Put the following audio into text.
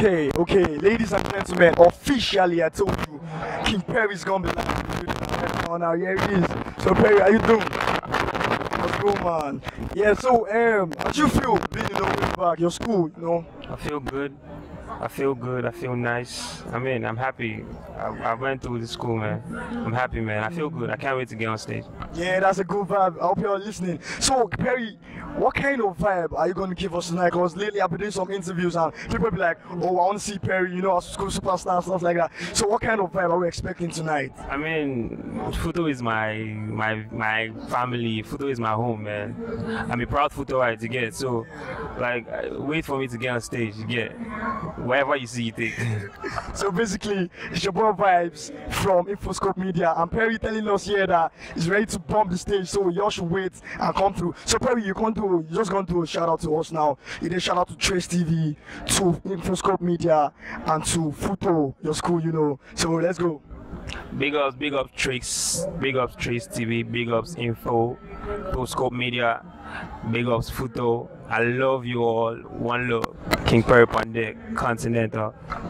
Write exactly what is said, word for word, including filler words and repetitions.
Okay, okay, ladies and gentlemen, officially I told you, King Perry's gonna be like, oh now here he is. So Perry, how you doing? Let's go, man. Yeah, so um, how do you feel being in the way back, your school, you know? I feel good. I feel good. I feel nice. I mean, I'm happy. I, I went through the school, man. I'm happy, man. I feel good. I can't wait to get on stage. Yeah, that's a good vibe. I hope you're listening. So, Perry, what kind of vibe are you going to give us tonight? Because lately I've been doing some interviews and people be like, oh, I want to see Perry, you know, as school superstar, stuff like that. So, what kind of vibe are we expecting tonight? I mean, Futo is my my my family. Futo is my home, man. I'm a proud Futoite to get. So, like, wait for me to get on stage. You get wherever you see, you take. So basically, it's your boy Vibes from Infoscope Media, and Perry telling us here that he's ready to bomb the stage, so y'all should wait and come through. So Perry, you can't do, you just gonna do a shout out to us now. You did shout out to Trace T V, to Infoscope Media, and to Futo, your school, you know. So let's go. Big ups, big ups Trace, big ups Trace T V, big ups Info, Infoscope Media, big ups Futo. I love you all. One love. King Perry Pandek, Continental.